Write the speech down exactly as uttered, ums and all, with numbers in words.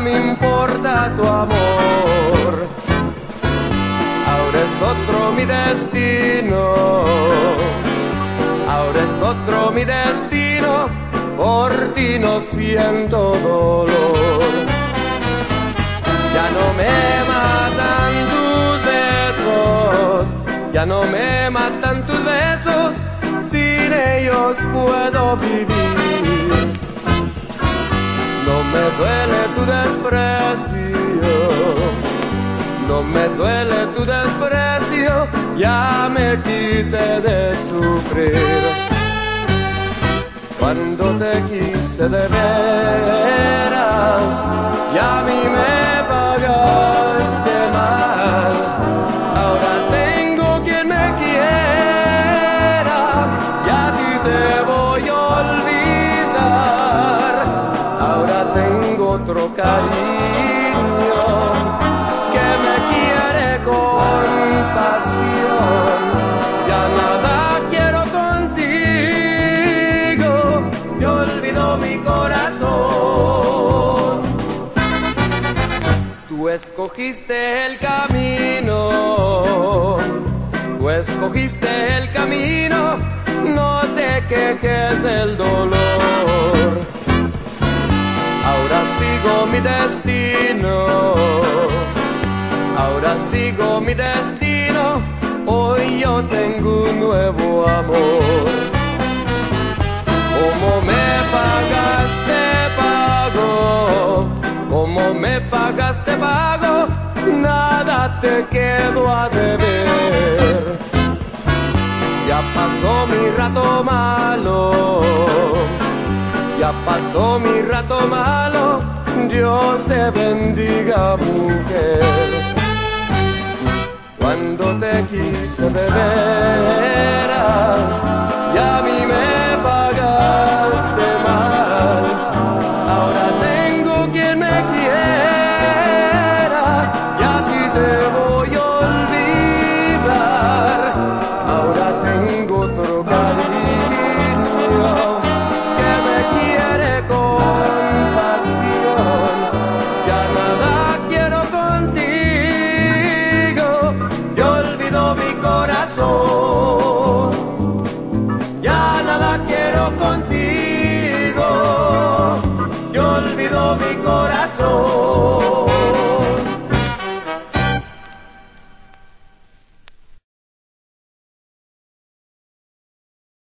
me importa tu amor. Ahora es otro mi destino, ahora es otro mi destino, por ti no siento dolor. Ya no me matan tus besos, ya no me matan tus besos, sin ellos puedo vivir. No me duele tu desprecio, no me duele tu desprecio, ya me quité de sufrir. Cuando te quise de veras, ya a mí me pagaste mal. Ahora tengo quien me quiera y a ti te voy a olvidar. Ahora tengo otro cariño que me quiere con pasión. Ya nada quiero contigo, me olvidó mi corazón. Tú escogiste el camino, tú escogiste el camino, no te quejes del dolor. Ahora sigo mi destino, ahora sigo mi destino, hoy yo tengo un nuevo amor. Como me pagaste pago, como me pagaste pago, nada te quedo a deber. Ya pasó mi rato malo, ya pasó mi rato malo, Dios te bendiga, mujer. Cuando te quise de veras, ya a mí me pagaste mal. Ahora tengo quien me quiera y a ti te voy a olvidar. Ahora tengo otro cariño que me quiere con pasión. Ya nada quiero contigo, yo olvido mi corazón. Ya nada quiero contigo, yo olvido mi corazón.